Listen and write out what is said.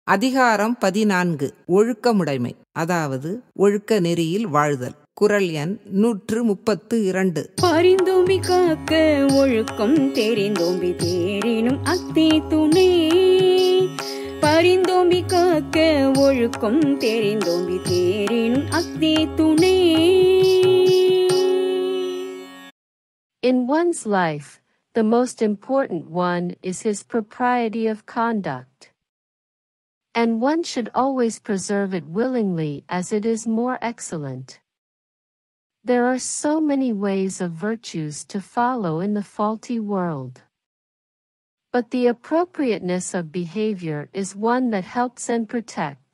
அதிகாரம் 14 ஒழுக்கமுடைமை, அதாவது ஒழுக்க நெறியில் வாழ்தல். குறள் எண் 132. பரிந்தோம்பி காக்க ஒழுக்கம் தெரிந்தோம்பி தேரினும் அக்தி துணை. பரிந்தோம்பி காக்க ஒழுக்கம் தெரிந்தோம்பி தேரினும் அக்தி துணை. In one's life, the most important one is his propriety of conduct. And one should always preserve it willingly as it is more excellent. There are so many ways of virtues to follow in the faulty world. But the appropriateness of behavior is one that helps and protects.